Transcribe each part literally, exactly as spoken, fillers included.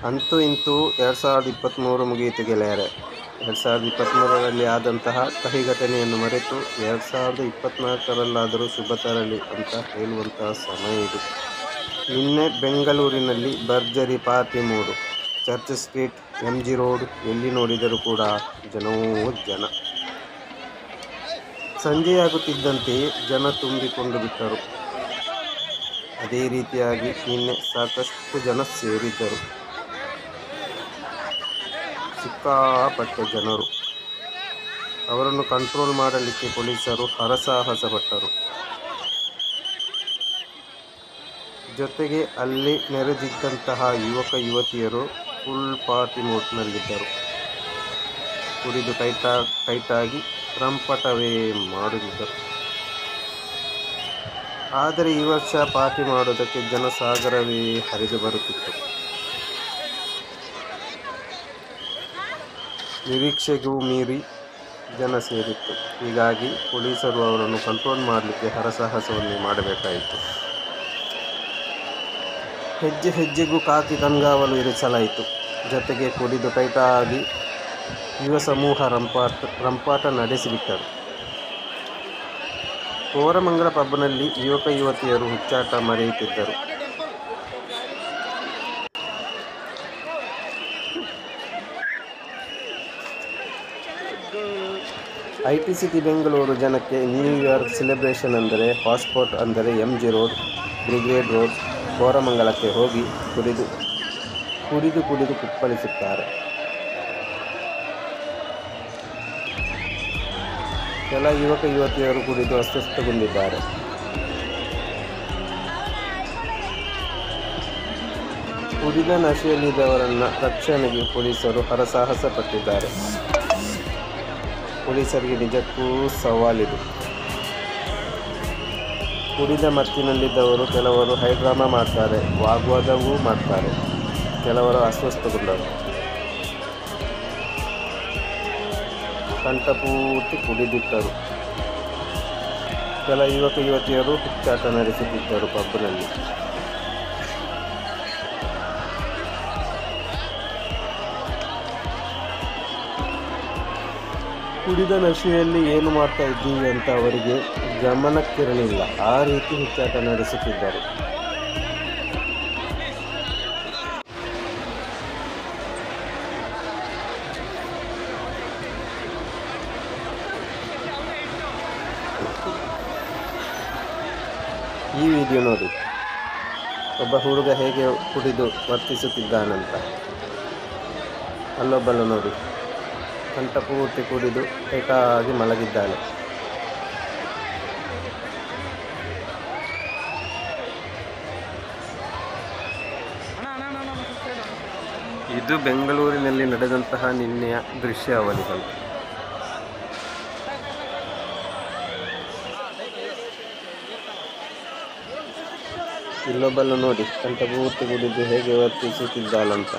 ಅಂತೂ ಇಂತೂ ಎರಡು ಸಾವಿರದ ಇಪ್ಪತ್ತ್ಮೂರು ಮುಗಿಯಿತು ಗೆಳೆಯರೆ. ಎರಡು ಸಾವಿರದ ಇಪ್ಪತ್ತ್ಮೂರರಲ್ಲಿ ಆದಂತಹ ಕಹಿ ಘಟನೆಯನ್ನು ಮರೆತು ಎರಡು ಸಾವಿರದ ಇಪ್ಪತ್ತ್ನಾಲ್ಕರಲ್ಲಾದರೂ ಶುಭ ತರಲಿ ಅಂತ ಹೇಳುವಂತಹ ಸಮಯ ಇದು. ನಿನ್ನೆ ಬೆಂಗಳೂರಿನಲ್ಲಿ ಭರ್ಜರಿ party mood. Church Street, M G Road, ಎಲ್ಲಿ ನೋಡಿದರೂ ಕೂಡ ಜನವೂ ಜನ. ಸಂಜೆಯಾಗುತ್ತಿದ್ದಂತೆಯೇ ಜನ ತುಂಬಿಕೊಂಡು ಬಿಟ್ಟರು. ಅದೇ ರೀತಿಯಾಗಿ ನಿನ್ನೆ ಸಾಕಷ್ಟು ಜನ ಸೇರಿದ್ದರು. ಸಿಕ್ಕಾಪಟ್ಟೆ ಜನರು. ಅವರನ್ನು ಕಂಟ್ರೋಲ್ ಮಾಡಲಿಕ್ಕೆ ಪೊಲೀಸರು ಹರಸಾಹಸ ಪಟ್ಟರು. ಜೊತೆಗೆ ಅಲ್ಲಿ ನೆರೆದಿದ್ದಂತಹ ಯುವಕ ಯುವತಿಯರು ಫುಲ್ ಪಾರ್ಟಿ ಮೋಡ್ನಲ್ಲಿದ್ದರು. ಕುಡಿದು ಟೈಟಾ ಟೈಟಾಗಿ ರಂಪಟವೇ ಮಾಡುತ್ತಿದ್ದರು. ಆದರೆ ಈ ವರ್ಷ ಪಾರ್ಟಿ ಮಾಡೋದಕ್ಕೆ ಜನಸಾಗರವೇ ಹರಿದು ಬರುತ್ತಿತ್ತು. ನಿರೀಕ್ಷೆಗೂ ಮೀರಿ ಜನ ಸೇರಿತ್ತು. ಹೀಗಾಗಿ ಪೊಲೀಸರು ಅವರನ್ನು ಕಂಟ್ರೋಲ್ ಮಾಡಲಿಕ್ಕೆ ಹರಸಾಹಸವನ್ನೇ ಮಾಡಬೇಕಾಯಿತು. ಹೆಜ್ಜೆ ಹೆಜ್ಜೆಗೂ ಖಾಕಿ ಕಣ್ಗಾವಲು ಇರಿಸಲಾಯಿತು. ಜೊತೆಗೆ ಕುಡಿದು ಟೈಟಾಗಿ ಯುವ ಸಮೂಹ ರಂಪಾಟ ರಂಪಾಟ ನಡೆಸಿಬಿಟ್ಟರು. ಕೋರಮಂಗಲ ಪಬ್ನಲ್ಲಿ ಯುವಕ ಯುವತಿಯರು ಹುಚ್ಚಾಟ ಮರೆಯುತ್ತಿದ್ದರು. ಐ ಟಿ ಸಿಟಿ ಬೆಂಗಳೂರು ಜನಕ್ಕೆ ನ್ಯೂ ಇಯರ್ ಸೆಲೆಬ್ರೇಷನ್ ಅಂದರೆ ಪಾಸ್ಪೋರ್ಟ್ ಅಂದರೆ M G Road, Brigade Road, ಕೋರಮಂಗಲಕ್ಕೆ ಹೋಗಿ ಕುಡಿದು ಕುಡಿದು ಕುಡಿದು ಕುಪ್ಪಳಿಸುತ್ತಾರೆ. ಕೆಲ ಯುವಕ ಯುವತಿಯರು ಕುಡಿದು ಅಸ್ವಸ್ಥಗೊಂಡಿದ್ದಾರೆ. ಕುಡಿದ ನಶೆಯಲ್ಲಿದ್ದವರನ್ನು ರಕ್ಷಣೆಗೆ ಪೊಲೀಸರು ಹರಸಾಹಸ ಪಟ್ಟಿದ್ದಾರೆ. ಪೊಲೀಸರಿಗೆ ನಿಜಕ್ಕೂ ಸವಾಲಿದು. ಕುಡಿದ ಮತ್ತಿನಲ್ಲಿದ್ದವರು ಕೆಲವರು ಹೈಡ್ರಾಮಾ ಮಾಡ್ತಾರೆ, ವಾಗ್ವಾದವೂ ಮಾಡ್ತಾರೆ. ಕೆಲವರು ಅಸ್ವಸ್ಥಗೊಂಡರು. ಕಂಠಪೂರ್ತಿ ಕುಡಿದಿದ್ದರು. ಕೆಲ ಯುವಕ ಯುವತಿಯರು ಹುಚ್ಚಾಟ ನಡೆಸುತ್ತಿದ್ದರು ಪಬ್ನಲ್ಲಿ. ಕುಡಿದ ನಶೆಯಲ್ಲಿ ಏನು ಮಾಡ್ತಾ ಇದ್ದೀವಿ ಅಂತ ಅವರಿಗೆ ಗಮನಕ್ಕಿರಲಿಲ್ಲ. ಆ ರೀತಿ ಹುಚ್ಚಾಟ ನಡೆಸುತ್ತಿದ್ದರು. ಈ ವಿಡಿಯೋ ನೋಡಿ, ಒಬ್ಬ ಹುಡುಗ ಹೇಗೆ ಕುಡಿದು ವರ್ತಿಸುತ್ತಿದ್ದಾನಂತ. ಅಲ್ಲೊಬ್ಬಳು ನೋಡಿ, ಕಂಠಪೂರ್ತಿ ಕುಡಿದು ಟೈಟಾಗಿ ಮಲಗಿದ್ದಾನೆ. ಇದು ಬೆಂಗಳೂರಿನಲ್ಲಿ ನಡೆದಂತಹ ನಿನ್ನೆಯ ದೃಶ್ಯಾವಳಿಗಳು. ಇಲ್ಲೊಬ್ಬಳು ನೋಡಿ, ಕಂಠಪೂರ್ತಿ ಕುಡಿದು ಹೇಗೆ ವರ್ತಿಸುತ್ತಿದ್ದಾಳಂತ.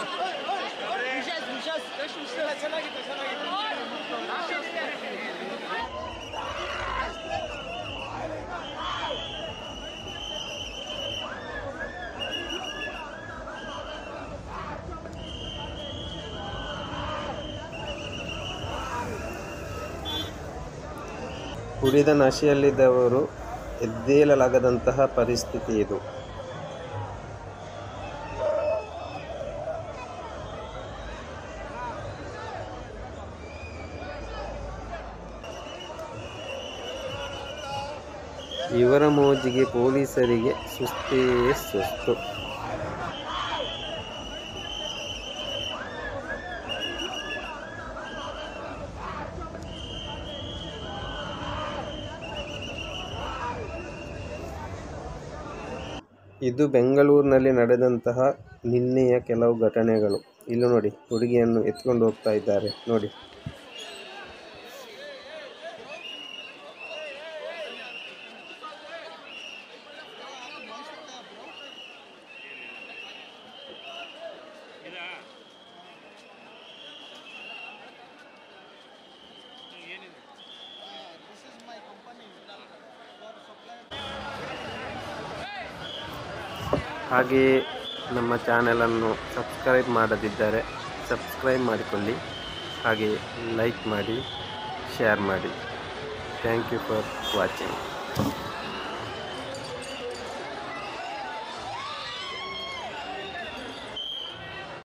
ಕುಡಿದ ನಶೆಯಲ್ಲಿದ್ದವರು ಎದ್ದೇಳಲಾಗದಂತಹ ಪರಿಸ್ಥಿತಿ ಇದು. ಇವರ ಮೋಜಿಗೆ ಪೊಲೀಸರಿಗೆ ಸುಸ್ತೇ ಸುಸ್ತು. ಇದು ಬೆಂಗಳೂರಿನಲ್ಲಿ ನಡೆದಂತಹ ನಿನ್ನೆಯ ಕೆಲವು ಘಟನೆಗಳು. ಇಲ್ಲಿ ನೋಡಿ, ಹುಡುಗಿಯನ್ನು ಎತ್ಕೊಂಡು ಹೋಗ್ತಾ ಇದ್ದಾರೆ ನೋಡಿ. ಹಾಗೆಯೇ ನಮ್ಮ ಚಾನಲನ್ನು ಸಬ್ಸ್ಕ್ರೈಬ್ ಮಾಡದಿದ್ದರೆ ಸಬ್ಸ್ಕ್ರೈಬ್ ಮಾಡಿಕೊಳ್ಳಿ, ಹಾಗೆ ಲೈಕ್ ಮಾಡಿ, ಶೇರ್ ಮಾಡಿ. Thank you for watching.